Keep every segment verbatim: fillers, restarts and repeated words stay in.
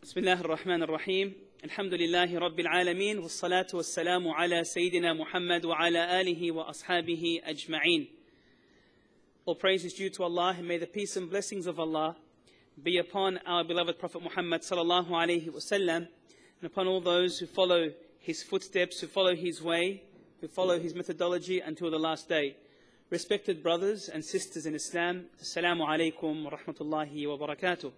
بسم الله الرحمن الرحيم الحمد لله رب العالمين والصلاة والسلام على سيدنا محمد وعلى آله وأصحابه أجمعين. All praise is due to Allah, and may the peace and blessings of Allah be upon our beloved Prophet Muhammad sallallahu alaihi wasallam, and upon all those who follow his footsteps, who follow his way, who follow his methodology until the last day. Respected brothers and sisters in Islam, Assalamu alaikum wa rahmatullahi wa barakatuh.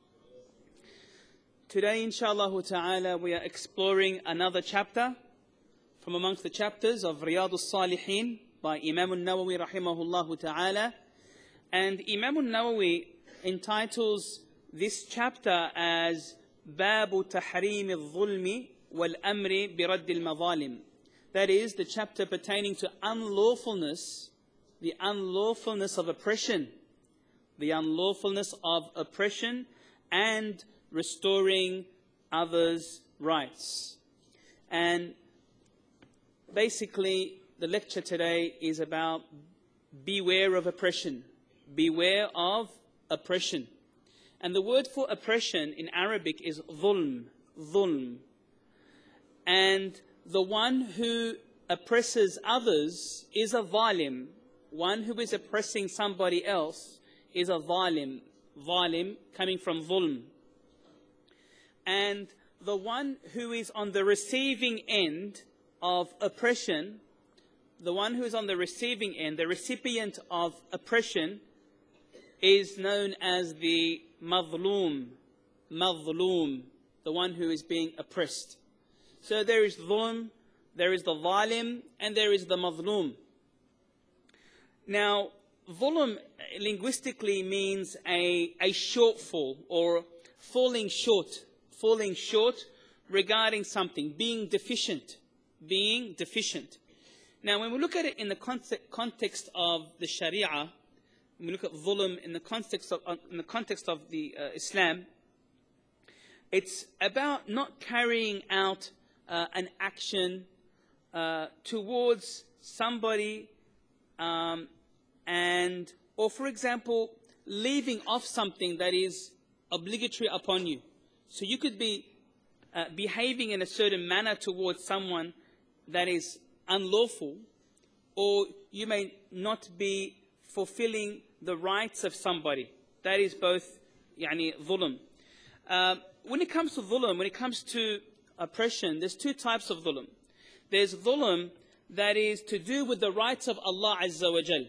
Today, inshaAllah ta'ala, we are exploring another chapter from amongst the chapters of Riyad-us Saliheen by Imam Nawawi rahimahullah ta'ala. And Imam Nawawi entitles this chapter as Babu Tahrim al-Zulmi wal-Amri bi-Radd al-Mazalim. That is, the chapter pertaining to unlawfulness, the unlawfulness of oppression, the unlawfulness of oppression and restoring others' rights. And basically, the lecture today is about beware of oppression. Beware of oppression. And the word for oppression in Arabic is dhulm, dhulm. And the one who oppresses others is a zalim. One who is oppressing somebody else is a zalim. Zalim coming from dhulm. And the one who is on the receiving end of oppression, the one who is on the receiving end, the recipient of oppression, is known as the mazloom, mazloom, the one who is being oppressed. So there is dhulm, there is the zalim, and there is the mazloom. Now, dhulm linguistically means a, a shortfall or falling short. falling short regarding something, being deficient, being deficient. Now, when we look at it in the context of the Sharia, when we look at dhulm in the context of, in the context of the uh, Islam, it's about not carrying out uh, an action uh, towards somebody, um, and, or for example, leaving off something that is obligatory upon you. So you could be uh, behaving in a certain manner towards someone that is unlawful, or you may not be fulfilling the rights of somebody. That is both yani, dhulm. Uh, when it comes to dhulm, when it comes to oppression, there's two types of dhulm. There's dhulm that is to do with the rights of Allah Azza wa Jal.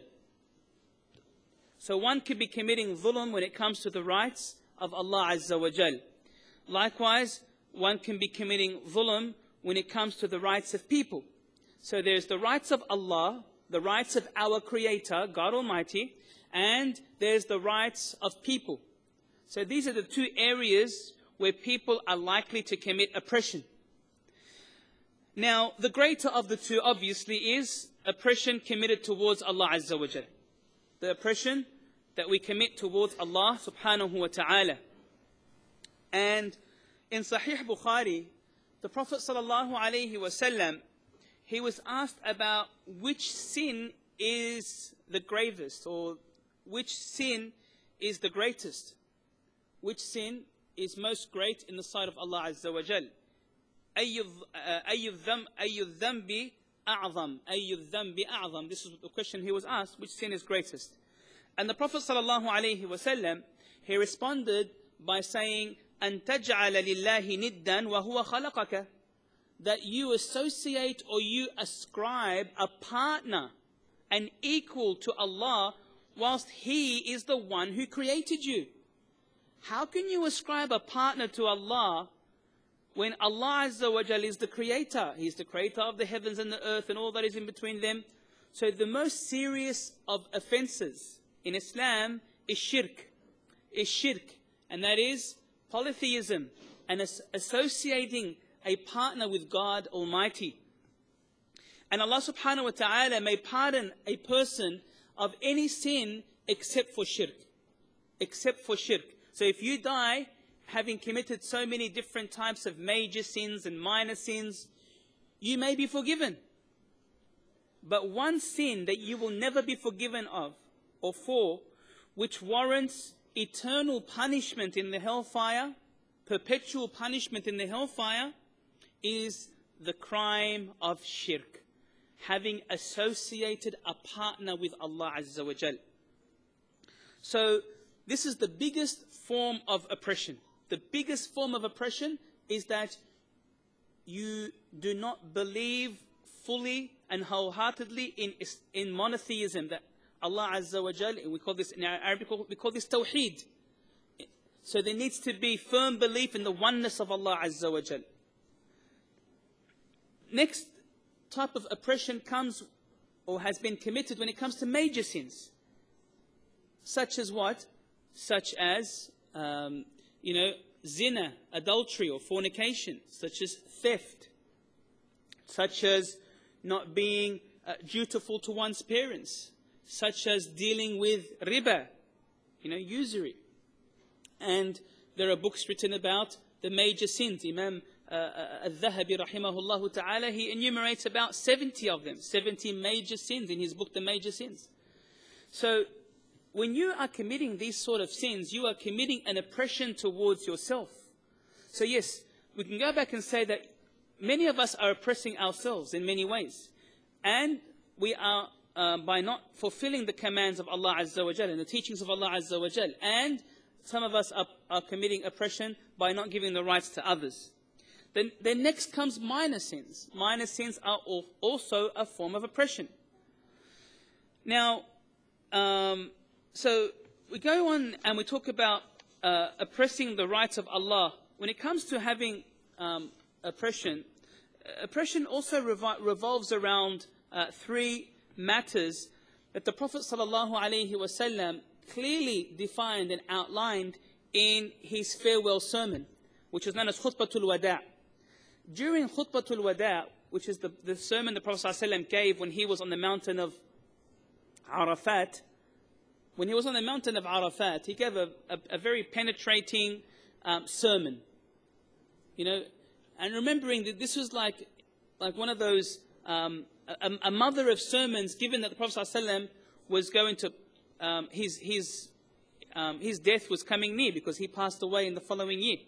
So one could be committing dhulm when it comes to the rights of Allah Azza wa Jal. Likewise, one can be committing dhulm when it comes to the rights of people. So there's the rights of Allah, the rights of our Creator, God Almighty, and there's the rights of people. So these are the two areas where people are likely to commit oppression. Now, the greater of the two, obviously, is oppression committed towards Allah Azza wa Jal. The oppression that we commit towards Allah subhanahu wa ta'ala. And in Sahih Bukhari, the Prophet sallallahu alaihi wasallam, he was asked about which sin is the gravest, or which sin is the greatest. Which sin is most great in the sight of Allah Azza wa Jal. أي الذنب أعظم أي الذنب أعظم. This is the question he was asked, which sin is greatest. And the Prophet sallallahu alaihi wasallam, he responded by saying, أن تجعل لله ندا وهو خلقك, that you associate or you ascribe a partner, an equal to Allah, whilst He is the one who created you. How can you ascribe a partner to Allah when Allah Azza wa Jal is the creator? He's the creator of the heavens and the earth and all that is in between them. So the most serious of offenses in Islam is shirk, is shirk, and that is polytheism and as associating a partner with God Almighty. And Allah subhanahu wa ta'ala may pardon a person of any sin except for shirk. Except for shirk. So if you die having committed so many different types of major sins and minor sins, you may be forgiven. But one sin that you will never be forgiven of or for, which warrants eternal punishment in the hellfire, perpetual punishment in the hellfire is the crime of shirk, having associated a partner with Allah Azza wa Jal. So this is the biggest form of oppression. The biggest form of oppression is that you do not believe fully and wholeheartedly in, in monotheism, that Allah Azza wa Jal, we call this in Arabic, we call this tawheed. So there needs to be firm belief in the oneness of Allah Azza wa Jal. Next type of oppression comes or has been committed when it comes to major sins. Such as what? Such as, um, you know, zina, adultery or fornication. Such as theft. Such as not being uh, dutiful to one's parents. Such as dealing with riba, you know, usury. And there are books written about the major sins. Imam uh, al-Dhahabi rahimahullah ta'ala, he enumerates about seventy of them, seventy major sins in his book, The Major Sins. So when you are committing these sort of sins, you are committing an oppression towards yourself. So yes, we can go back and say that many of us are oppressing ourselves in many ways. And we are, uh, by not fulfilling the commands of Allah Azza wa Jal and the teachings of Allah Azza wa Jal. And some of us are, are committing oppression by not giving the rights to others. Then, then next comes minor sins. Minor sins are also a form of oppression. Now, um, so we go on and we talk about uh, oppressing the rights of Allah. When it comes to having um, oppression, oppression also revo revolves around uh, three matters that the Prophet sallallahu alaihi wasallam clearly defined and outlined in his farewell sermon, which is known as Khutbatul Wada'. During Khutbatul Wada', which is the, the sermon the Prophet ﷺ gave when he was on the mountain of Arafat, when he was on the mountain of Arafat, he gave a, a, a very penetrating um, sermon. You know, and remembering that this was like, like one of those, um, a, a mother of sermons, given that the Prophet ﷺ was going to Um, his, his, um, his death was coming near because he passed away in the following year.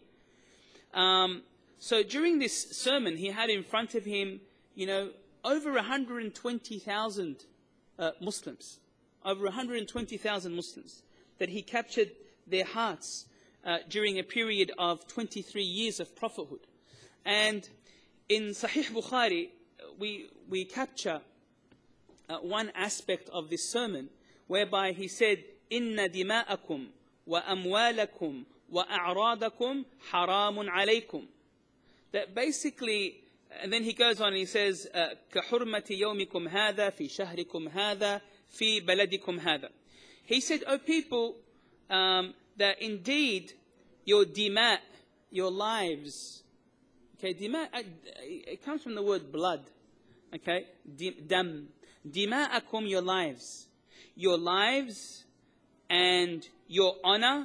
Um, so during this sermon, he had in front of him, you know, over one hundred twenty thousand uh, Muslims. Over one hundred twenty thousand Muslims. That he captured their hearts uh, during a period of twenty-three years of prophethood. And in Sahih Bukhari, we, we capture uh, one aspect of this sermon, whereby he said, "Inna dima'akum wa amwalakum wa a'radakum haramun alaykum." That basically, and then he goes on and he says, "Kahurmati yawmikum hadha fi shahrikum hadha fi baladikum hadha." He said, "O people, um, that indeed your dima', your lives." Okay, dima', it comes from the word blood. Okay, dam, dima'akum, your lives. Your lives and your honor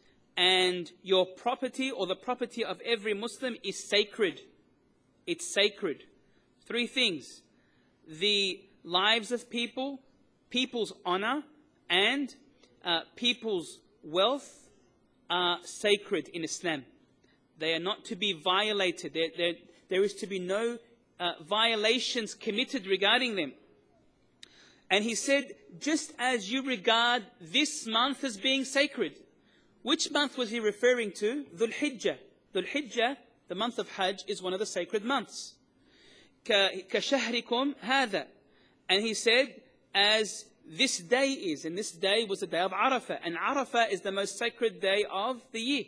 and your property or the property of every Muslim is sacred. It's sacred. Three things. The lives of people, people's honor, and uh, people's wealth are sacred in Islam. They are not to be violated. There, there, there is to be no uh, violations committed regarding them. And he said, just as you regard this month as being sacred. Which month was he referring to? Dhul Hijjah. Dhul Hijjah, the month of Hajj, is one of the sacred months. كَشَهْرِكُمْ هَذَا. And he said, as this day is, and this day was the day of Arafah. And Arafah is the most sacred day of the year.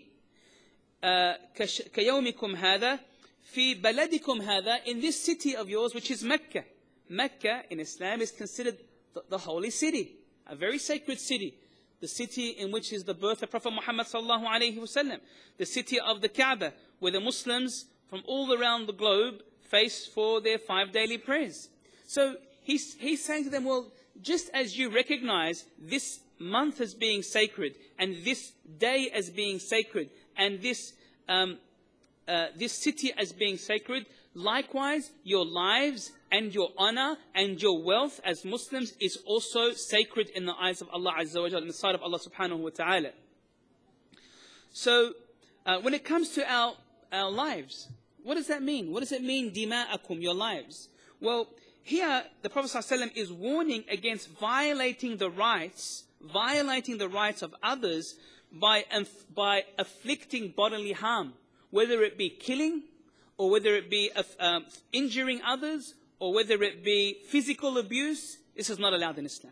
كَيَوْمِكُمْ هَذَا فِي بَلَدِكُمْ هَذَا. In this city of yours, which is Mecca. Mecca in Islam is considered the, the holy city, a very sacred city. The city in which is the birth of Prophet Muhammad sallallahu alaihi wasallam. The city of the Kaaba, where the Muslims from all around the globe face for their five daily prayers. So he's, he's saying to them, well, just as you recognize this month as being sacred, and this day as being sacred, and this, um, uh, this city as being sacred, likewise, your lives and your honor and your wealth as Muslims is also sacred in the eyes of Allah Azza wa Jalla, in the sight of Allah subhanahu wa ta'ala. So, Uh, when it comes to our, our lives, what does that mean? What does it mean, dima'akum, your lives? Well, here the Prophet ﷺ is warning against violating the rights, violating the rights of others by, by afflicting bodily harm, whether it be killing, or whether it be um, injuring others, or whether it be physical abuse. This is not allowed in Islam.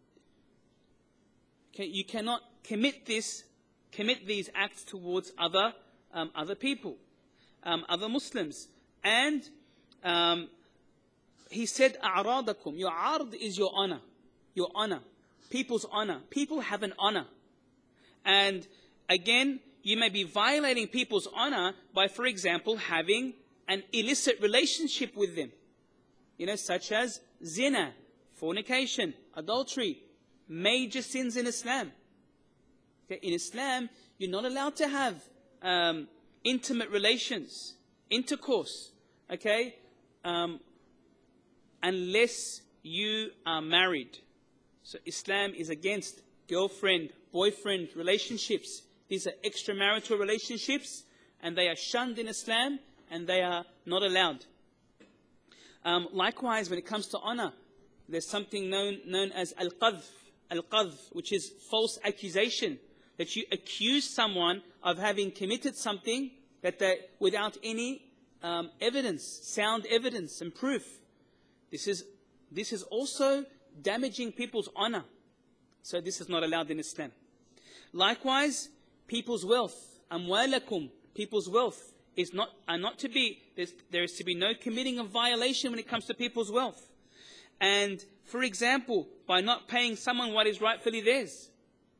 Okay, you cannot commit this, commit these acts towards other, um, other people, um, other Muslims. And um, he said, "A'radakum." Your ard is your honor, your honor, people's honor. People have an honor, and again, you may be violating people's honor by, for example, having an illicit relationship with them. You know, such as zina, fornication, adultery, major sins in Islam. Okay, in Islam, you're not allowed to have um, intimate relations, intercourse, okay, um, unless you are married. So Islam is against girlfriend, boyfriend relationships. These are extramarital relationships, and they are shunned in Islam, and they are not allowed. Um, likewise, when it comes to honor, there's something known, known as al-qadhf, al-qadhf, which is false accusation, that you accuse someone of having committed something that they, without any um, evidence, sound evidence and proof. This is, this is also damaging people's honor. So this is not allowed in Islam. Likewise, people's wealth, amwalakum, people's wealth, is not, are not to be, there is to be no committing of violation when it comes to people's wealth. And, for example, by not paying someone what is rightfully theirs,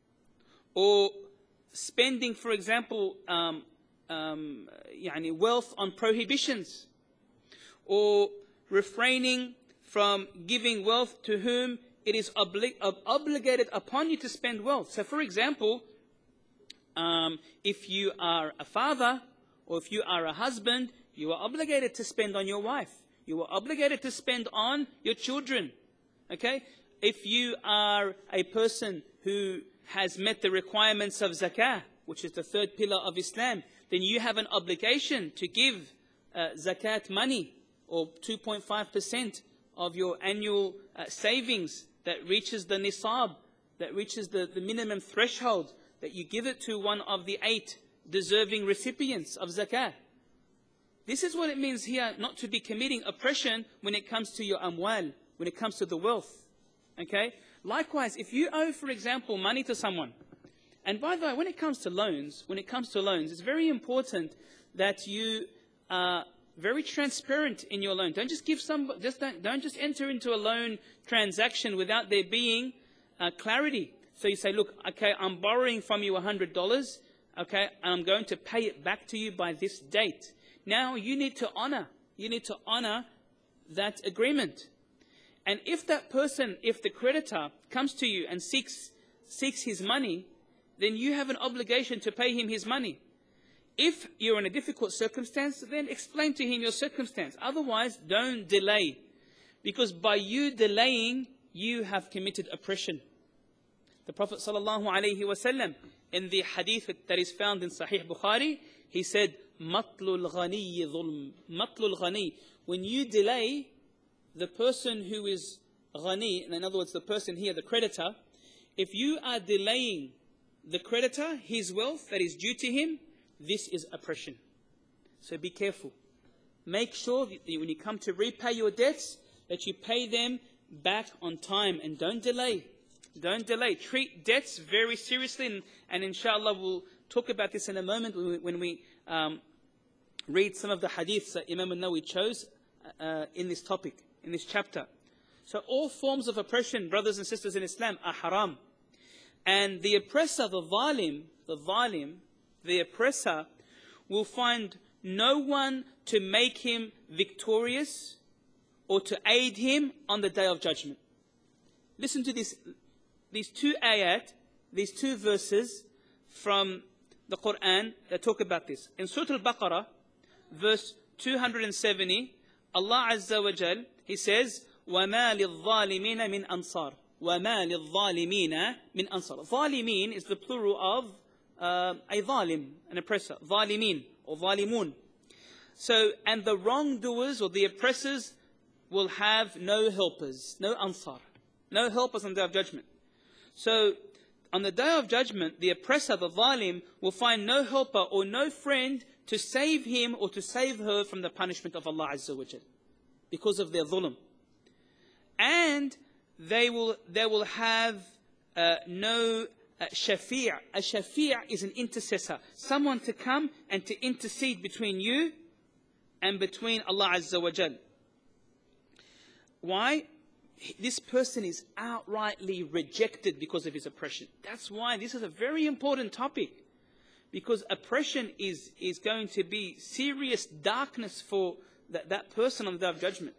or spending, for example, um, um, yani wealth on prohibitions, or refraining from giving wealth to whom it is obli ob obligated upon you to spend wealth. So, for example, um, if you are a father, or if you are a husband, you are obligated to spend on your wife. You are obligated to spend on your children. Okay? If you are a person who has met the requirements of zakah, which is the third pillar of Islam, then you have an obligation to give uh, zakat money, or two point five percent of your annual uh, savings that reaches the nisab, that reaches the, the minimum threshold, that you give it to one of the eight deserving recipients of zakah. This is what it means here, not to be committing oppression when it comes to your amwal, when it comes to the wealth. Okay? Likewise, if you owe, for example, money to someone, and by the way, when it comes to loans, when it comes to loans, it's very important that you are very transparent in your loan. Don't just give some, just don't, don't just enter into a loan transaction without there being uh, clarity. So you say, look, okay, I'm borrowing from you one hundred dollars, okay, and I'm going to pay it back to you by this date. Now you need to honor, you need to honor that agreement. And if that person, if the creditor comes to you and seeks, seeks his money, then you have an obligation to pay him his money. If you're in a difficult circumstance, then explain to him your circumstance. Otherwise, don't delay. Because by you delaying, you have committed oppression. The Prophet ﷺ, in the hadith that is found in Sahih Bukhari, he said, Matlul ghani dhulm. Matlul ghani. When you delay, the person who is ghani, in other words, the person here, the creditor, if you are delaying the creditor, his wealth that is due to him, this is oppression. So be careful. Make sure that when you come to repay your debts, that you pay them back on time, and don't delay. Don't delay. Treat debts very seriously, and, and inshallah we'll talk about this in a moment when we, when we um, read some of the hadiths that Imam Nawawi chose uh, in this topic, in this chapter. So all forms of oppression, brothers and sisters in Islam, are haram. And the oppressor, the zalim, the zalim, the oppressor, will find no one to make him victorious or to aid him on the day of judgment. Listen to this, these two ayat, these two verses from the Quran that talk about this. In Surah Al-Baqarah, verse two hundred seventy, Allah Azza wa Jal, He says, وَمَا لِلظَّالِمِينَ مِنْ أَنصَارٍ وَمَا لِلظَّالِمِينَ مِنْ أَنصَارٍ. Zalimin is the plural of um, a zalim, an oppressor, zalimin or zalimun. So, and the wrongdoers or the oppressors will have no helpers, no ansar, no helpers on the day of judgment. So, on the day of judgment, the oppressor, the zalim, will find no helper or no friend to save him or to save her from the punishment of Allah Azza wa Jal because of their dhulm. And they will, they will have uh, no uh, shafi'. A shafi' is an intercessor, someone to come and to intercede between you and between Allah Azza wa Jal. Why? This person is outrightly rejected because of his oppression. That's why this is a very important topic. Because oppression is, is going to be serious darkness for that, that person on the day of judgment.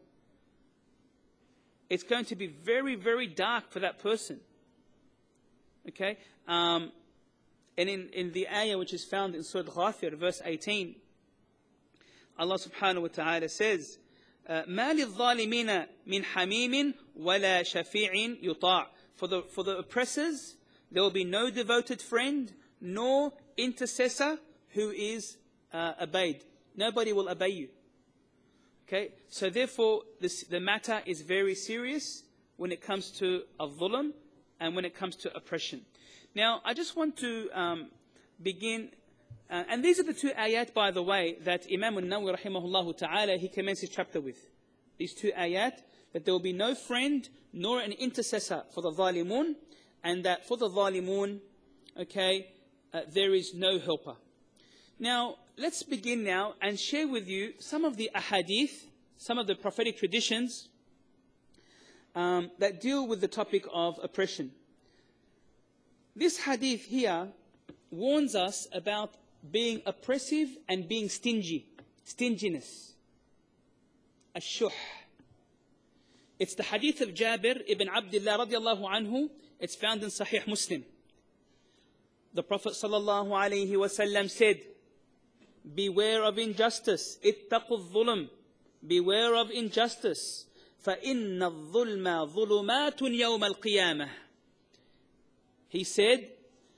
It's going to be very, very dark for that person. Okay? Um, and in, in the ayah which is found in Surah Ghafir, verse eighteen, Allah subhanahu wa ta'ala says, مَا لِلظَّالِمِينَ مِنْ حَمِيمٍ وَلَا شَفِيعٍ يُطَاعٍ. For the, for the oppressors, there will be no devoted friend, nor intercessor who is uh, obeyed. Nobody will obey you. Okay, so therefore this, the matter is very serious when it comes to al-dhulm and when it comes to oppression. Now, I just want to um, begin, uh, and these are the two ayat, by the way, that Imam al-Nawawi rahimahullah ta'ala, he commences chapter with. These two ayat, that there will be no friend nor an intercessor for the zalimun, and that for the zalimun, okay, uh, there is no helper. Now, let's begin now and share with you some of the ahadith, some of the prophetic traditions um, that deal with the topic of oppression. This hadith here warns us about being oppressive and being stingy, stinginess, ash-shuh. It's the hadith of Jabir ibn Abdullah radiallahu anhu. It's found in Sahih Muslim. The Prophet sallallahu alayhi wasallam said, beware of injustice. اتقوا الظلم. Beware of injustice. فإن الظلم ظلمات يوم القيامة. He said,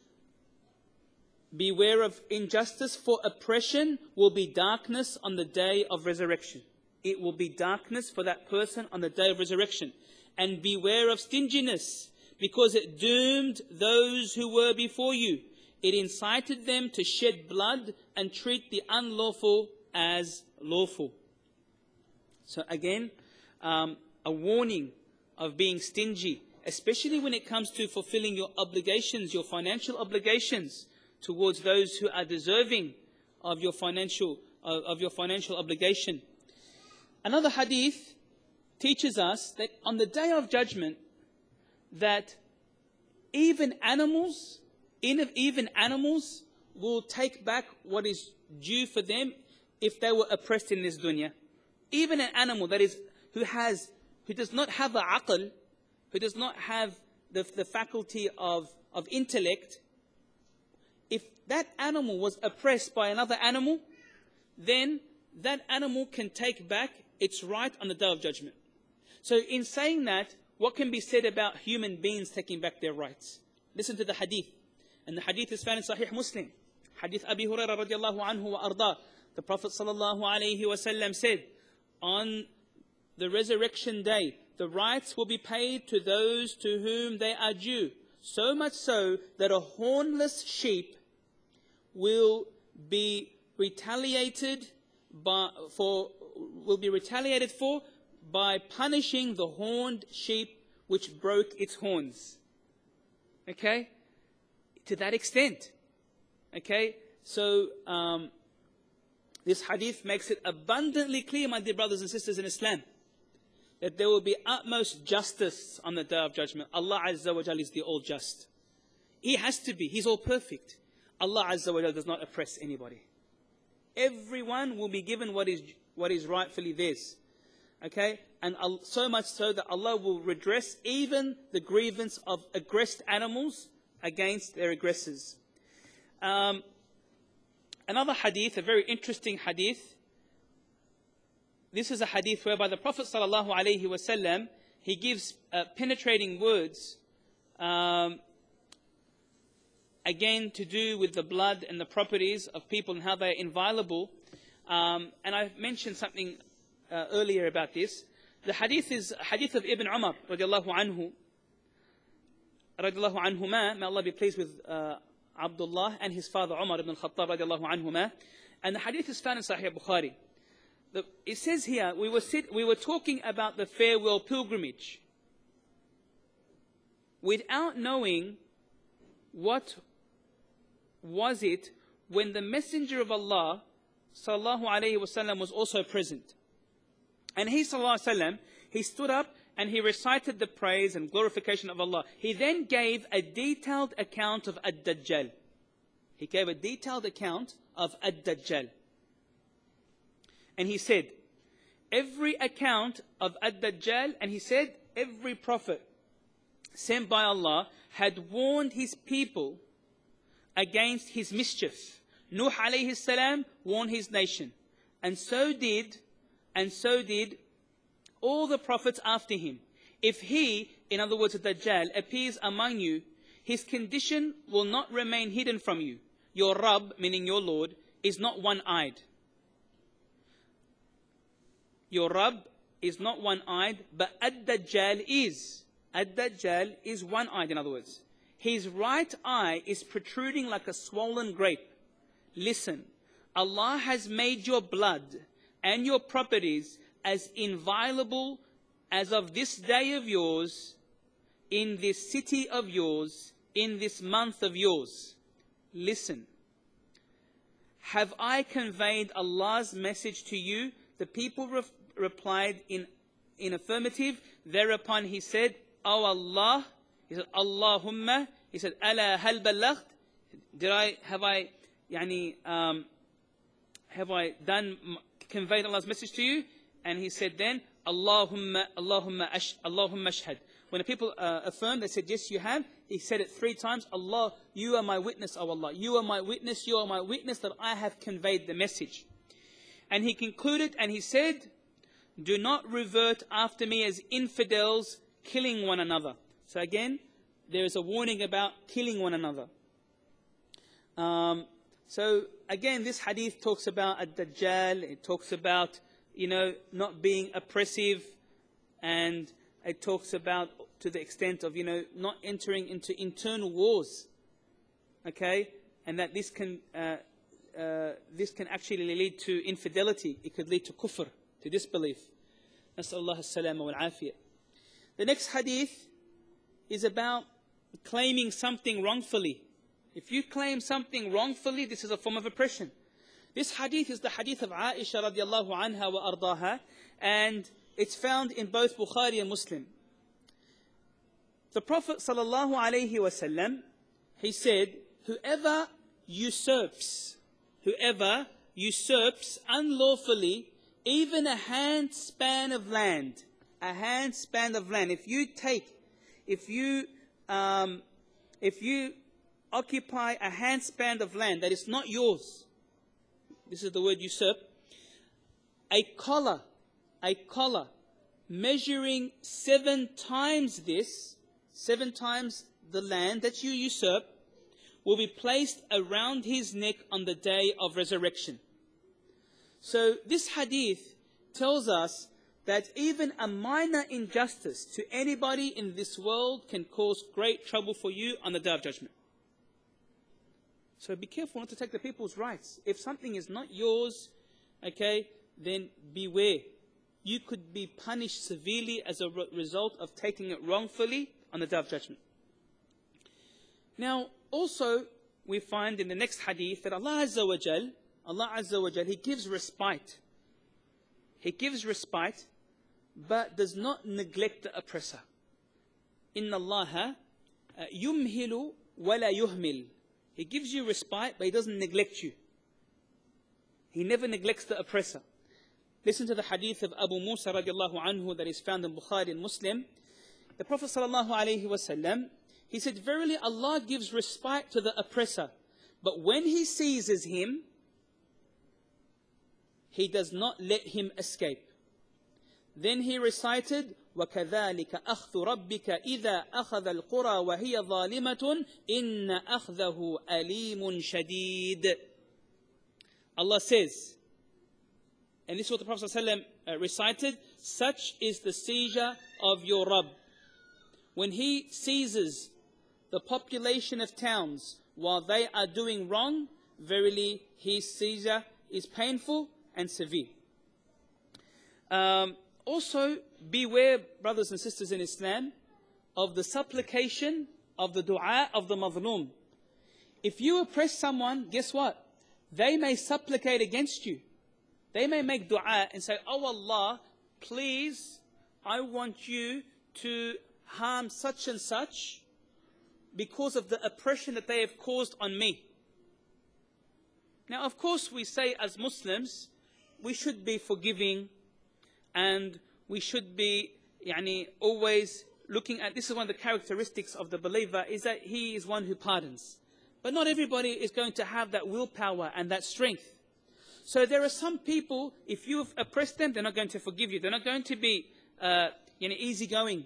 beware of injustice, for oppression will be darkness on the day of resurrection. It will be darkness for that person on the day of resurrection. And beware of stinginess, because it doomed those who were before you. It incited them to shed blood and treat the unlawful as lawful. So again, um, a warning of being stingy, especially when it comes to fulfilling your obligations, your financial obligations towards those who are deserving of your financial, uh, of your financial obligation. Another hadith teaches us that on the day of judgment, that even animals, even animals will take back what is due for them if they were oppressed in this dunya. Even an animal that is, who has, who does not have a aql, who does not have the, the faculty of, of intellect, if that animal was oppressed by another animal, then that animal can take back its right on the day of judgment. So in saying that, what can be said about human beings taking back their rights? Listen to the hadith. And the hadith is found in Sahih Muslim. Hadith Abi Hurairah radiallahu anhu wa arda. The Prophet sallallahu alayhi wa sallam said, on the resurrection day, the rights will be paid to those to whom they are due. So much so that a hornless sheep will be retaliated by, for, will be retaliated for by punishing the horned sheep which broke its horns. Okay? To that extent. Okay? So, um, this hadith makes it abundantly clear, my dear brothers and sisters in Islam, that there will be utmost justice on the day of judgment. Allah Azza wa Jal is the all just. He has to be. He's all perfect. Allah Azza wa Jal does not oppress anybody. Everyone will be given what is, what is rightfully theirs. Okay? And so much so that Allah will redress even the grievance of aggressed animals against their aggressors. Um, another hadith, a very interesting hadith. This is a hadith whereby the Prophet sallallahu alaihi wasallam, he gives uh, penetrating words um, again to do with the blood and the properties of people and how they are inviolable. Um, and I've mentioned something uh, earlier about this. The hadith is hadith of Ibn Umar radiallahu anhu, radiallahu anhuma, may Allah be pleased with uh, Abdullah and his father Umar ibn al-Khattab radiallahu anhuma. And the hadith is found in Sahih Bukhari. The, it says here, we were, sit, we were talking about the farewell pilgrimage without knowing what was it when the Messenger of Allah sallallahu alayhi wasallam was also present. And he sallallahu alayhi wasallam, he stood up and he recited the praise and glorification of Allah. He then gave a detailed account of Ad-Dajjal. He gave a detailed account of Ad-Dajjal. And he said, every account of Ad-Dajjal, and he said, every prophet sent by Allah had warned his people against his mischief. Nuh alayhi salam warned his nation. And so did, and so did all the prophets after him. If he, in other words, Ad-Dajjal, appears among you, his condition will not remain hidden from you. Your Rabb, meaning your Lord, is not one-eyed. Your Rabb is not one-eyed, but Ad-Dajjal is. Ad-Dajjal is one-eyed, in other words. His right eye is protruding like a swollen grape. Listen, Allah has made your blood and your properties as inviolable as of this day of yours, in this city of yours, in this month of yours. Listen, have I conveyed Allah's message to you? The people re replied in, in affirmative. Thereupon he said, Oh Allah, he said, Allahumma, he said, Ala hal ballaght? Did I, have I, yani, um, have I done, conveyed Allah's message to you? And he said then, Allahumma, Allahumma, ash, Allahumma ashhad. When the people uh, affirmed, they said, yes, you have. He said it three times. Allah, you are my witness, O Allah. You are my witness, you are my witness that I have conveyed the message. And he concluded and he said, do not revert after me as infidels, killing one another. So again, there is a warning about killing one another. Um, so again, this hadith talks about Ad-Dajjal. It talks about, you know, not being oppressive, and it talks about to the extent of, you know, not entering into internal wars. Okay, and that this can uh, uh, this can actually lead to infidelity. It could lead to kufr, to disbelief. Nas'alullah as-salama wal-afiyah. The next hadith is about claiming something wrongfully. If you claim something wrongfully, this is a form of oppression. This hadith is the hadith of Aisha radiallahu anha wa ardaha, and it's found in both Bukhari and Muslim. The Prophet sallallahu alayhi wasallam, he said, whoever usurps, whoever usurps unlawfully even a hand span of land, a hand span of land. If you take, if you, um, if you occupy a hand span of land that is not yours, this is the word usurp, a collar, a collar measuring seven times this, seven times the land that you usurp, will be placed around his neck on the day of resurrection. So this hadith tells us that even a minor injustice to anybody in this world can cause great trouble for you on the day of judgment. So be careful not to take the people's rights. If something is not yours, okay, then beware. You could be punished severely as a re result of taking it wrongfully on the day of judgment. Now, also, we find in the next hadith that Allah Azza wa Jal, Allah Azza wa Jal, He gives respite. He gives respite, but does not neglect the oppressor. Inna Allaha yumhilu wa la yuhmil. He gives you respite, but He doesn't neglect you. He never neglects the oppressor. Listen to the hadith of Abu Musa radiallahu anhu that is found in Bukhari and Muslim. The Prophet sallallahu alayhi wa sallam, he said, verily Allah gives respite to the oppressor, but when He seizes him, He does not let him escape. Then he recited, وَكَذَلِكَ أَخْذُ رَبِّكَ إِذَا أَخَذَ الْقُرَى وَهِيَ ظَالِمَةٌ إِنَّ أَخْذَهُ أَلِيمٌ شَدِيدٌ. Allah says, and this is what the Prophet ﷺ uh, recited, such is the seizure of your Rabb. When he seizes the population of towns while they are doing wrong, verily his seizure is painful and severe. Um, also, beware, brothers and sisters in Islam, of the supplication of the dua of the mazlum. If you oppress someone, guess what? They may supplicate against you. They may make dua and say, oh Allah, please, I want you to harm such and such because of the oppression that they have caused on me. Now, of course, we say as Muslims, we should be forgiving and we should be yani, always looking at, this is one of the characteristics of the believer, is that he is one who pardons. But not everybody is going to have that willpower and that strength. So there are some people, if you've oppressed them, they're not going to forgive you. They're not going to be uh, you know, easygoing.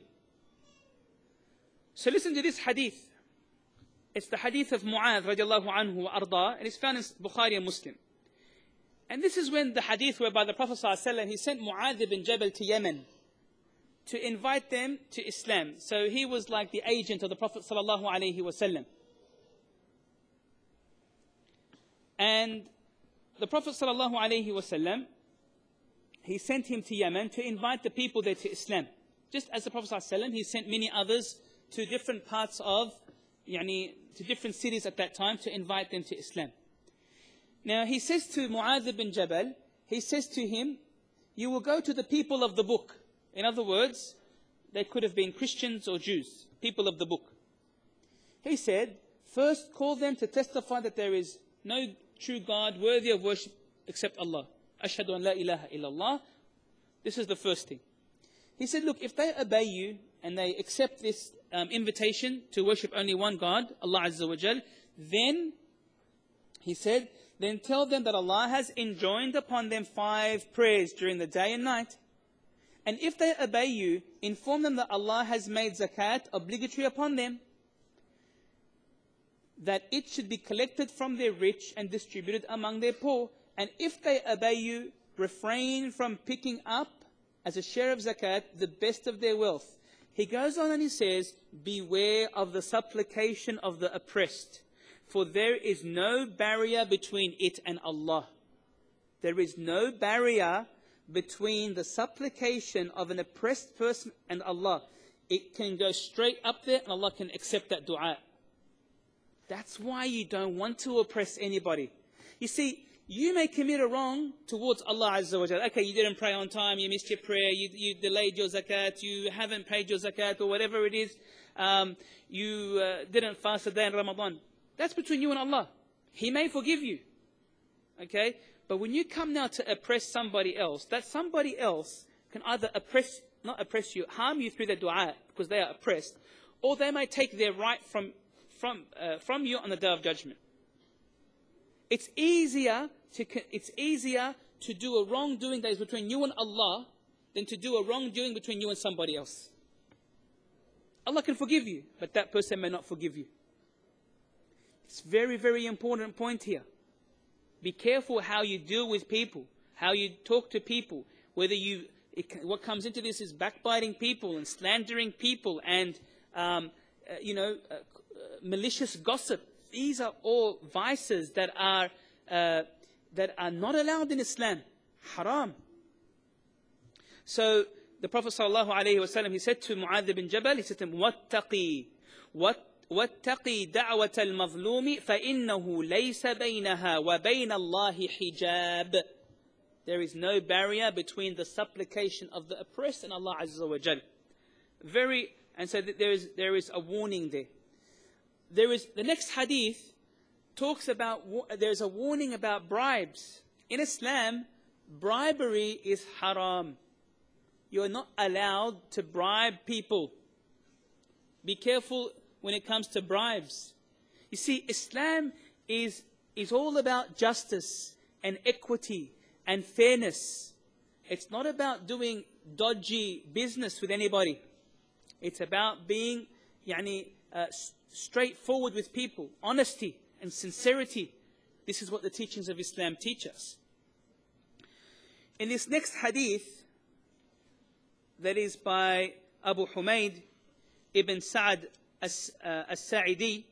So listen to this hadith. It's the hadith of Mu'adh radiallahu anhu wa arda, and it's found in Bukhari and Muslim. And this is when the hadith whereby the Prophet ﷺ, he sent Mu'adh ibn Jabal to Yemen to invite them to Islam. So he was like the agent of the Prophet ﷺ. And the Prophet ﷺ, he sent him to Yemen to invite the people there to Islam. Just as the Prophet ﷺ, he sent many others to different parts of, yani, to different cities at that time to invite them to Islam. Now he says to Mu'adh ibn Jabal, he says to him, you will go to the people of the book. In other words, they could have been Christians or Jews, people of the book. He said, first call them to testify that there is no true God worthy of worship except Allah. Ashhadu an la ilaha illallah. This is the first thing. He said, look, if they obey you and they accept this um, invitation to worship only one God, Allah Azza wa Jal, then, he said, then tell them that Allah has enjoined upon them five prayers during the day and night. And if they obey you, inform them that Allah has made zakat obligatory upon them, that it should be collected from their rich and distributed among their poor. And if they obey you, refrain from picking up as a share of zakat the best of their wealth. He goes on and he says, beware of the supplication of the oppressed, for there is no barrier between it and Allah. There is no barrier between the supplication of an oppressed person and Allah. It can go straight up there and Allah can accept that dua. That's why you don't want to oppress anybody. You see, you may commit a wrong towards Allah Azza wa Jalla. Okay, you didn't pray on time, you missed your prayer, you, you delayed your zakat, you haven't paid your zakat, or whatever it is. Um, you uh, didn't fast a day in Ramadan. That's between you and Allah. He may forgive you. Okay? But when you come now to oppress somebody else, that somebody else can either oppress, not oppress you, harm you through their dua because they are oppressed, or they may take their right from From, uh, from you on the day of judgment. It's easier to it's easier to do a wrongdoing that is between you and Allah than to do a wrongdoing between you and somebody else. Allah can forgive you, but that person may not forgive you. It's a very, very important point here. Be careful how you deal with people, how you talk to people. Whether you, it, what comes into this is backbiting people and slandering people and um, uh, you know. Uh, malicious gossip. These are all vices that are uh, that are not allowed in Islam. Haram. So the Prophet sallallahu alaihi wasallam, he said to Mu'adh ibn Jabal, he said to him, "Wattaqi, wattaqi da'wat al-mazlumi, فَإِنَّهُ لَيْسَ بَيْنَهَا وَبَيْنَ اللَّهِ حِجَابٌ." There is no barrier between the supplication of the oppressed and Allah Azza wa Jal. Very, and so there is there is a warning there. There is, the next hadith talks about, there's a warning about bribes. In Islam, bribery is haram. You're not allowed to bribe people. Be careful when it comes to bribes. You see, Islam is, is all about justice and equity and fairness. It's not about doing dodgy business with anybody. It's about being yani, uh, straightforward with people, honesty and sincerity. This is what the teachings of Islam teach us. In this next hadith, that is by Abu Humayd ibn Sa'd as-Sa'idi,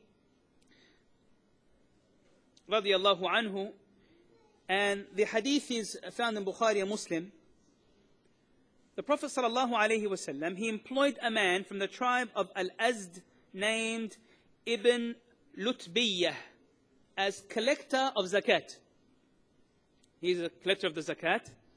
radiyallahu anhu, and the hadith is found in Bukhari and Muslim. The Prophet sallallahu alaihi wasallam, he employed a man from the tribe of Al-Azd named Ibn Lutbiyyah as collector of zakat. He's a collector of the zakat.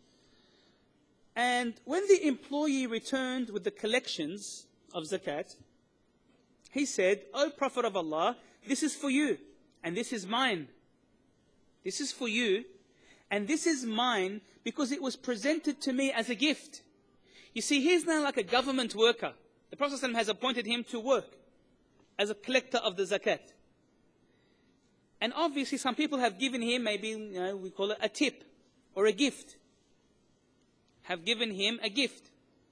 And when the employee returned with the collections of zakat, he said, "O Prophet of Allah, this is for you, and this is mine. This is for you, and this is mine because it was presented to me as a gift." You see, he's now like a government worker. The Prophet ﷺ has appointed him to work as a collector of the zakat. And obviously some people have given him, maybe you know, we call it a tip or a gift. Have given him a gift.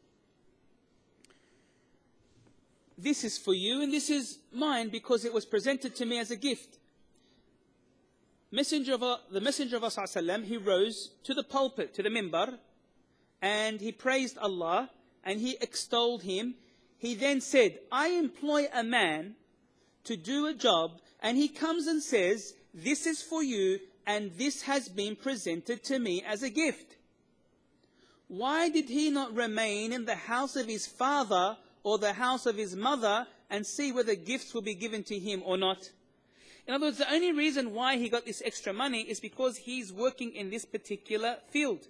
This is for you and this is mine because it was presented to me as a gift. Messenger of Allah, the Messenger of Allah, he rose to the pulpit, to the minbar, and he praised Allah and he extolled him. He then said, "I employ a man to do a job and he comes and says, 'This is for you and this has been presented to me as a gift.' Why did he not remain in the house of his father or the house of his mother and see whether gifts will be given to him or not?" In other words, the only reason why he got this extra money is because he's working in this particular field.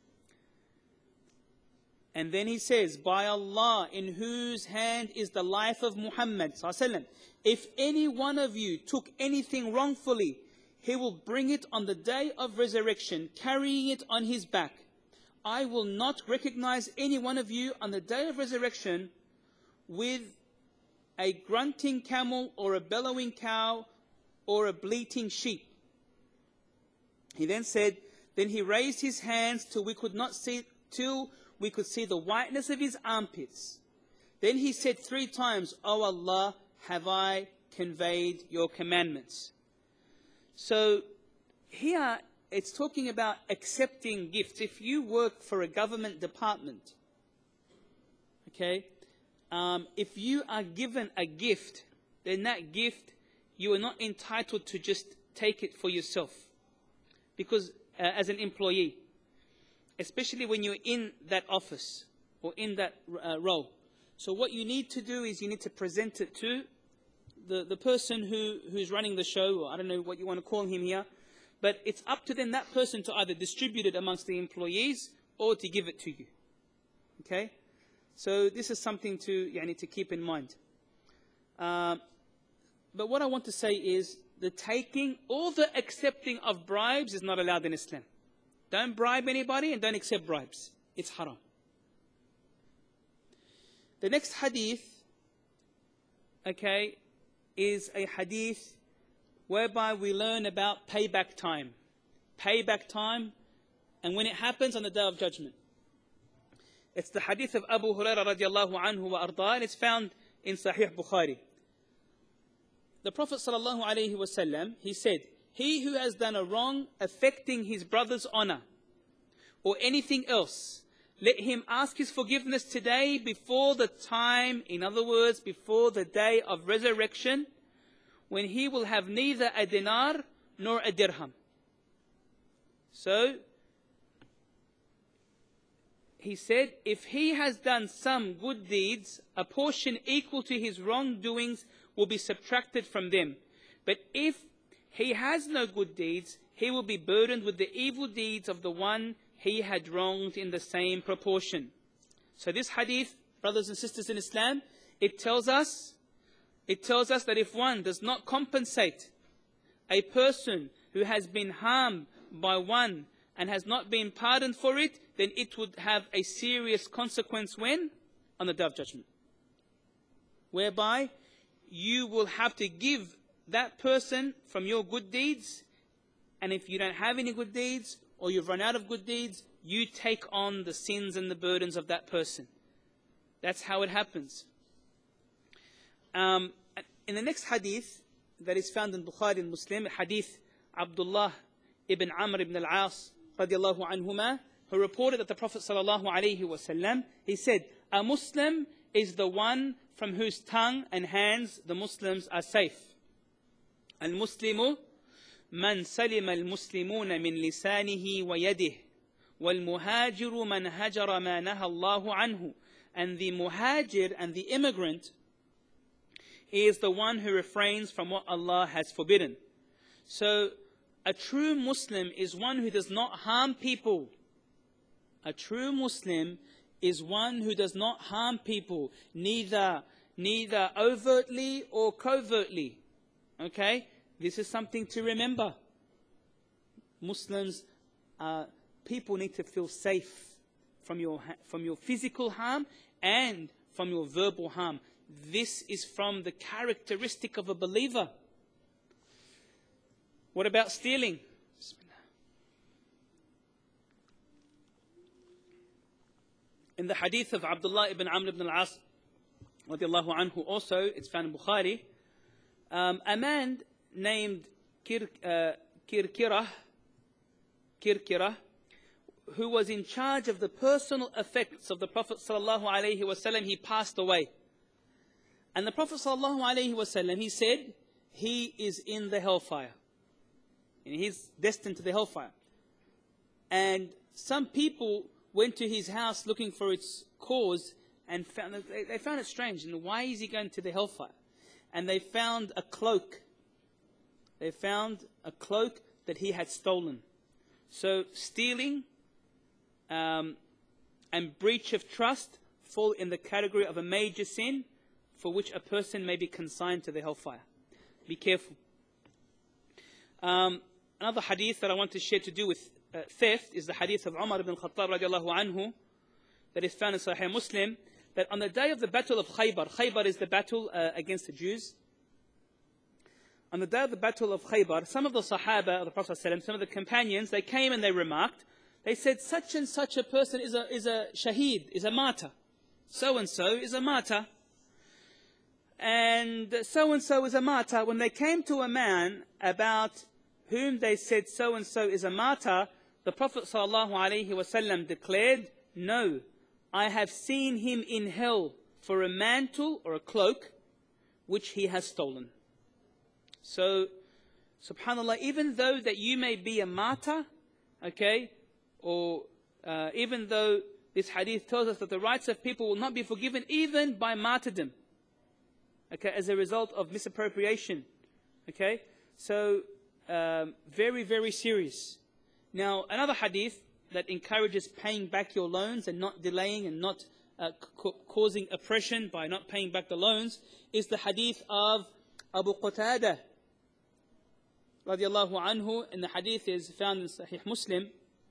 And then he says, "By Allah, in whose hand is the life of Muhammad sallallahu alaihi wasallam, if any one of you took anything wrongfully, he will bring it on the day of resurrection, carrying it on his back. I will not recognize any one of you on the day of resurrection with a grunting camel or a bellowing cow or a bleating sheep." He then said, "Then he raised his hands till we could not see, till we could see the whiteness of his armpits. Then he said three times, 'O Allah, have I conveyed your commandments?'" So here it's talking about accepting gifts. If you work for a government department, okay, um, if you are given a gift, then that gift, you are not entitled to just take it for yourself. Because uh, as an employee, especially when you're in that office or in that uh, role. So what you need to do is you need to present it to the, the person who, who's running the show, or I don't know what you want to call him here. But it's up to then that person to either distribute it amongst the employees or to give it to you. Okay? So this is something to, yani, to keep in mind. Uh, but what I want to say is the taking or the accepting of bribes is not allowed in Islam. Don't bribe anybody and don't accept bribes. It's haram. The next hadith, okay, is a hadith whereby we learn about payback time. Payback time, and when it happens on the Day of Judgment. It's the hadith of Abu Hurairah radiallahu anhu wa arda, and it's found in Sahih Bukhari. The Prophet sallallahu alayhi wa sallam, he said, "He who has done a wrong affecting his brother's honor or anything else, let him ask his forgiveness today before the time, in other words, before the day of resurrection, when he will have neither a dinar nor a dirham." So, he said, if he has done some good deeds, a portion equal to his wrongdoings will be subtracted from them. But if he has no good deeds, he will be burdened with the evil deeds of the one he had wronged in the same proportion. So this hadith, brothers and sisters in Islam, it tells us, it tells us that if one does not compensate a person who has been harmed by one and has not been pardoned for it, then it would have a serious consequence when? On the Day of Judgment. Whereby you will have to give that person from your good deeds, and if you don't have any good deeds, or you've run out of good deeds, you take on the sins and the burdens of that person. That's how it happens. Um, in the next hadith that is found in Bukhari and Muslim, hadith Abdullah ibn Amr ibn al-As radiallahu anhuma, who reported that the Prophet sallallahu alayhi wasallam, he said, a Muslim is the one from whose tongue and hands the Muslims are safe. Al-Muslimu man salima al-Muslimuna min lisanihi wa yadihi, wal-muhajiru man hajara ma naha Allahu anhu. And the muhajir and the immigrant is the one who refrains from what Allah has forbidden. So a true Muslim is one who does not harm people. A true Muslim is one who does not harm people, neither, neither overtly or covertly. Okay? This is something to remember. Muslims, uh, people need to feel safe from your, from your physical harm and from your verbal harm. This is from the characteristic of a believer. What about stealing? In the hadith of Abdullah ibn Amr ibn al-As radiallahu anhu, also, it's found in Bukhari, um, a man named Kir, uh, Kirkirah, Kirkirah, who was in charge of the personal effects of the Prophet sallallahu alaihi wasallam, he passed away. And the Prophet sallallahu alaihi wasallam, he said, he is in the hellfire. And he's destined to the hellfire. And some people went to his house looking for its cause and found that they, they found it strange. And why is he going to the hellfire? And they found a cloak. They found a cloak that he had stolen. So stealing um, and breach of trust fall in the category of a major sin for which a person may be consigned to the hellfire. Be careful. Um, another hadith that I want to share to do with uh, theft is the hadith of Umar ibn Khattab radiallahu anhu, that is found in Sahih Muslim, that on the day of the battle of Khaybar, Khaybar is the battle uh, against the Jews. On the day of the battle of Khaybar, some of the Sahaba of the Prophet ﷺ, some of the companions, they came and they remarked, they said, such and such a person is a, is a shaheed, is a martyr. So and so is a martyr. And so and so is a martyr. When they came to a man about whom they said so and so is a martyr, the Prophet ﷺ declared, no, I have seen him in hell for a mantle or a cloak which he has stolen. So, subhanAllah, even though that you may be a martyr, okay, or uh, even though this hadith tells us that the rights of people will not be forgiven even by martyrdom, okay, as a result of misappropriation, okay, so um, very, very serious. Now, another hadith that encourages paying back your loans and not delaying and not uh, ca causing oppression by not paying back the loans is the hadith of Abu Qatadah radiallahu anhu, and the hadith is found in Sahih Muslim,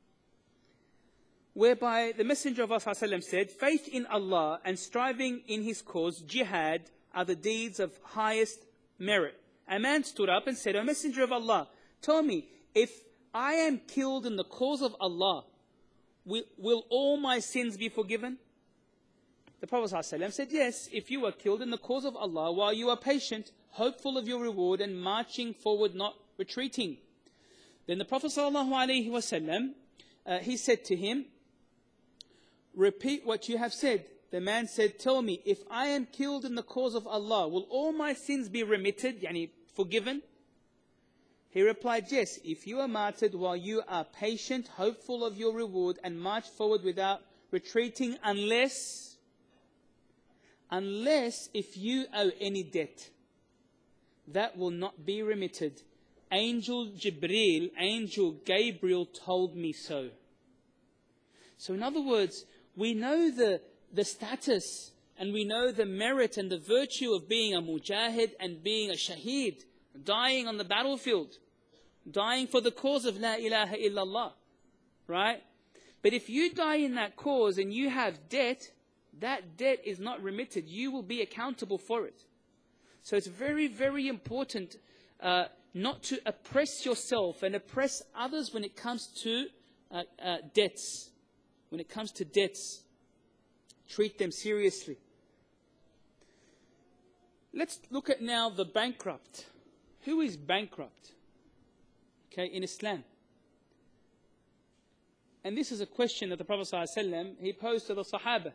whereby the Messenger of Allah said, faith in Allah and striving in His cause, jihad, are the deeds of highest merit. A man stood up and said, O Messenger of Allah, tell me, if I am killed in the cause of Allah, will, will all my sins be forgiven? The Prophet ﷺ said, yes, if you are killed in the cause of Allah while you are patient, hopeful of your reward and marching forward, not retreating. Then the Prophet ﷺ, uh, he said to him, repeat what you have said. The man said, tell me, if I am killed in the cause of Allah, will all my sins be remitted, yani forgiven? He replied, yes, if you are martyred while you are patient, hopeful of your reward, and march forward without retreating, unless, unless if you owe any debt, that will not be remitted. Angel Jibreel, Angel Gabriel told me so. So in other words, we know the, the status and we know the merit and the virtue of being a mujahid and being a shaheed, dying on the battlefield, dying for the cause of La ilaha illallah, right? But if you die in that cause and you have debt, that debt is not remitted. You will be accountable for it. So it's very, very important uh, not to oppress yourself and oppress others when it comes to uh, uh, debts. when it comes to debts, treat them seriously. Let's look at now the bankrupt. Who is bankrupt? Okay, in Islam. And this is a question that the Prophet ﷺ, he posed to the Sahaba.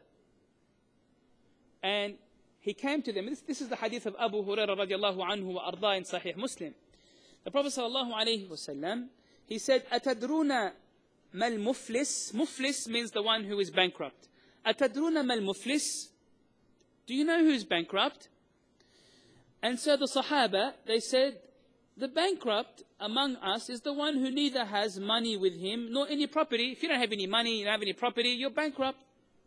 And he came to them. This, this is the hadith of Abu Hurairah radiallahu anhu wa arda in Sahih Muslim. The Prophet sallallahu alayhi wa sallam, he said, أَتَدْرُونَ مَا الْمُفْلِسِ Muflis means the one who is bankrupt. أَتَدْرُونَ مَا الْمُفْلِسِ Do you know who is bankrupt? And so the Sahaba, they said, the bankrupt among us is the one who neither has money with him nor any property. If you don't have any money, you don't have any property, you're bankrupt.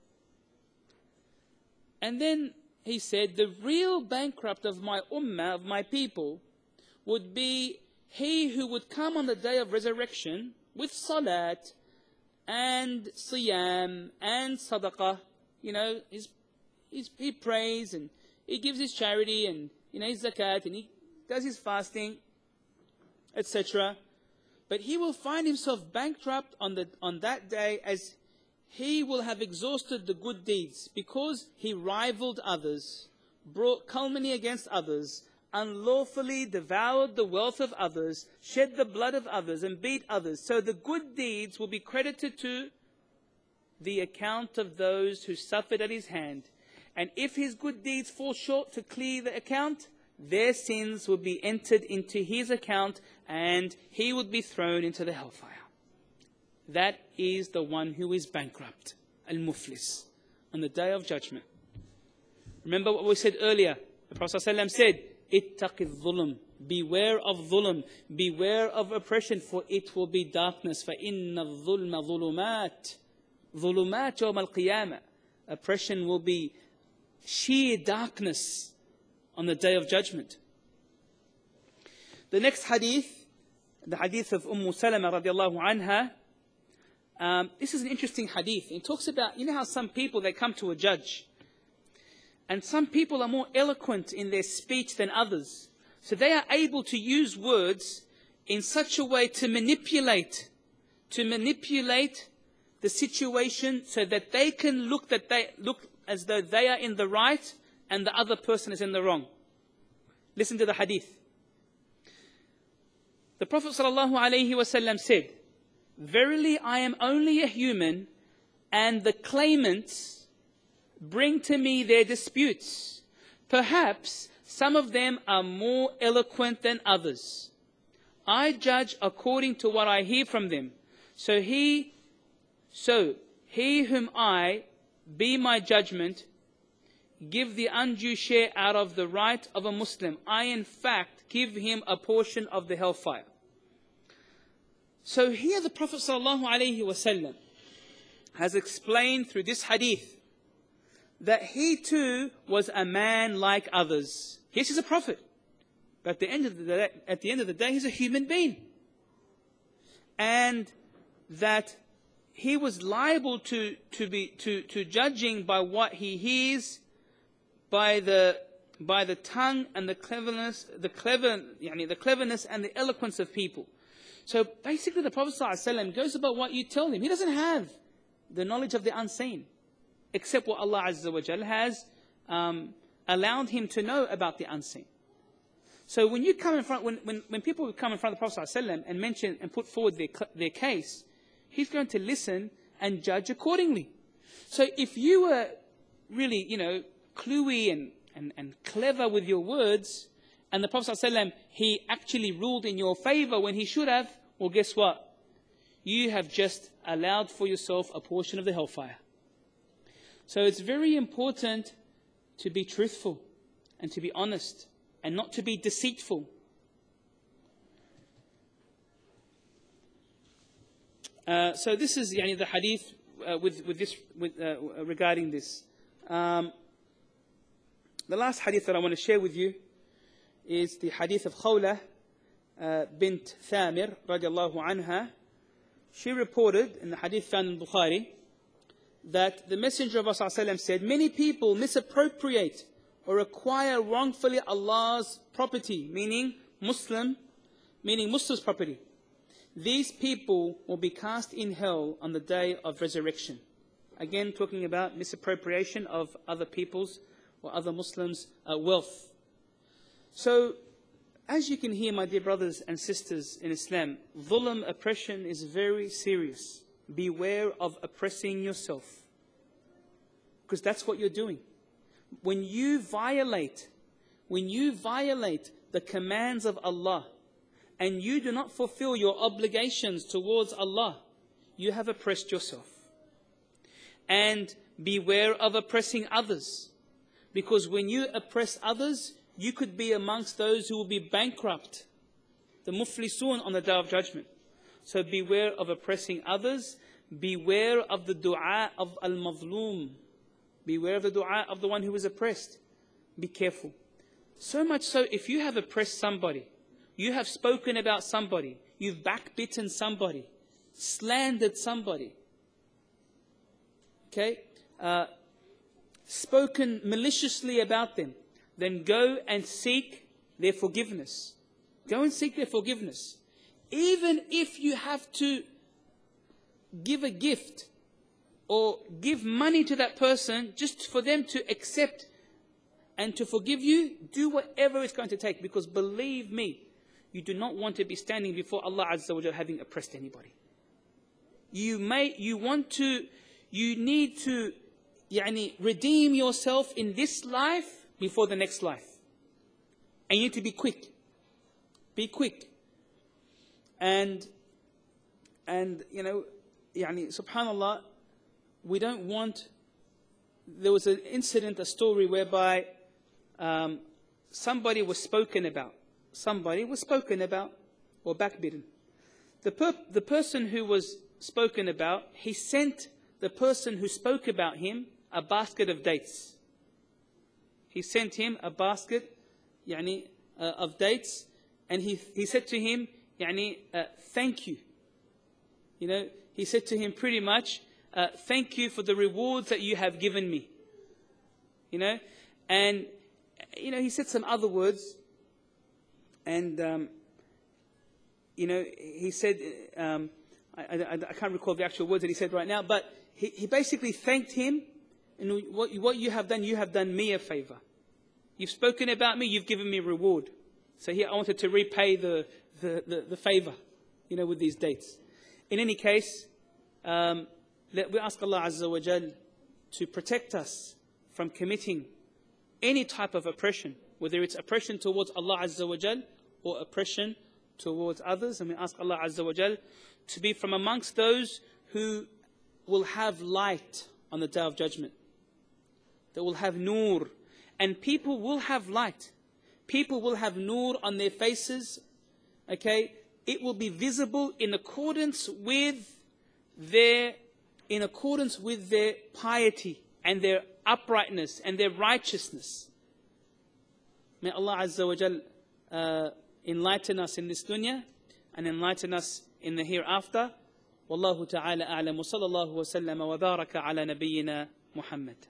And then he said, the real bankrupt of my ummah, of my people, would be he who would come on the day of resurrection with salat and siyam and sadaqah. You know, he's, he's, he prays and he gives his charity and, you know, his zakat and he does his fasting, et cetera. But he will find himself bankrupt on, the, on that day, as he will have exhausted the good deeds because he rivaled others, brought calumny against others, unlawfully devoured the wealth of others, shed the blood of others, and beat others. So the good deeds will be credited to the account of those who suffered at his hand. And if his good deeds fall short to clear the account, their sins will be entered into his account and he would be thrown into the hellfire. That is the one who is bankrupt, al-muflis, on the day of judgment. Remember what we said earlier. The Prophet ﷺ said, ittaqi dhulm, beware of dhulm, beware of oppression, for it will be darkness. فَإِنَّ الظُّلْمَ ظُلُمَاتٍ ظُلُمَاتٍ يَوْمَ الْقِيَامَةِ. Oppression will be sheer darkness on the day of judgment. The next hadith, the hadith of Umm Salama radiallahu anha, um, this is an interesting hadith. It talks about, you know how some people, they come to a judge, and some people are more eloquent in their speech than others. So they are able to use words in such a way to manipulate, to manipulate the situation so that they can look that they look as though they are in the right and the other person is in the wrong. Listen to the hadith. The Prophet ﷺ said, verily I am only a human, and the claimants bring to me their disputes. Perhaps some of them are more eloquent than others. I judge according to what I hear from them. So he, so he whom I be my judgment, give the undue share out of the right of a Muslim. I in fact give him a portion of the hellfire. So here the Prophet ﷺ has explained through this hadith that he too was a man like others. Yes, he's a prophet, but at the end of the day, at the end of the day, he's a human being, and that he was liable to to be to to judging by what he hears, by the by the tongue and the cleverness, the clever, yani the cleverness and the eloquence of people. So basically, the Prophet ﷺ goes about what you tell him. He doesn't have the knowledge of the unseen, except what Allah Azza wa Jal has um, allowed him to know about the unseen. So when you come in front, when when, when people come in front of the Prophet ﷺ and mention and put forward their their case, he's going to listen and judge accordingly. So if you were really, you know, cluey and, and, and clever with your words, and the Prophet ﷺ, he actually ruled in your favor when he should have, well, guess what? You have just allowed for yourself a portion of the hellfire. So it's very important to be truthful and to be honest and not to be deceitful. Uh, so this is yani, the hadith uh, with, with this, with, uh, regarding this. Um, the last hadith that I want to share with you is the hadith of Khawla uh, bint Thamir radiallahu anha. She reported in the hadith found in Bukhari that the Messenger of Allah said, many people misappropriate or acquire wrongfully Allah's property, meaning Muslim, meaning Muslim's property. These people will be cast in hell on the day of resurrection. Again, talking about misappropriation of other people's or other Muslims' uh, wealth. So, as you can hear, my dear brothers and sisters in Islam, dhulm, oppression, is very serious. Beware of oppressing yourself, because that's what you're doing. When you violate, when you violate the commands of Allah, and you do not fulfill your obligations towards Allah, you have oppressed yourself. And beware of oppressing others, because when you oppress others, you could be amongst those who will be bankrupt, the muflisun on the Day of Judgment. So beware of oppressing others. Beware of the dua of al-mazloom. Beware of the dua of the one who is oppressed. Be careful. So much so, if you have oppressed somebody, you have spoken about somebody, you've backbitten somebody, slandered somebody, okay, uh, spoken maliciously about them, then go and seek their forgiveness. Go and seek their forgiveness. Even if you have to give a gift or give money to that person just for them to accept and to forgive you, do whatever it's going to take, because believe me, you do not want to be standing before Allah Azza wa Jalla having oppressed anybody. You may, you want to, you need to yani, redeem yourself in this life before the next life. And you need to be quick. Be quick. And, and you know, yani, subhanallah, we don't want, there was an incident, a story whereby um, somebody was spoken about. Somebody was spoken about or backbitten. The, per the person who was spoken about, he sent the person who spoke about him a basket of dates. He sent him a basket yani, uh, of dates, and he, he said to him, yani, uh, thank you. You know, he said to him pretty much, uh, thank you for the rewards that you have given me. You know, and, you know, he said some other words, and, um, you know, he said, um, I, I, I can't recall the actual words that he said right now, but he, he basically thanked him, and what, what you have done, you have done me a favor. You've spoken about me, you've given me reward. So here I wanted to repay the, the, the, the favor, you know, with these dates. In any case, um, let, we ask Allah Azza wa Jal to protect us from committing any type of oppression, whether it's oppression towards Allah Azza wa Jal or oppression towards others. And we ask Allah Azza wa Jal to be from amongst those who will have light on the Day of Judgment. That will have nur. And people will have light. People will have nur on their faces. Okay? It will be visible in accordance with their, in accordance with their piety and their uprightness and their righteousness. May Allah Azza wa Jal uh, enlighten us in this dunya and enlighten us in the hereafter. Wallahu ta'ala a'lam wa sallallahu wa sallama wa baraka ala nabiyyina Muhammad.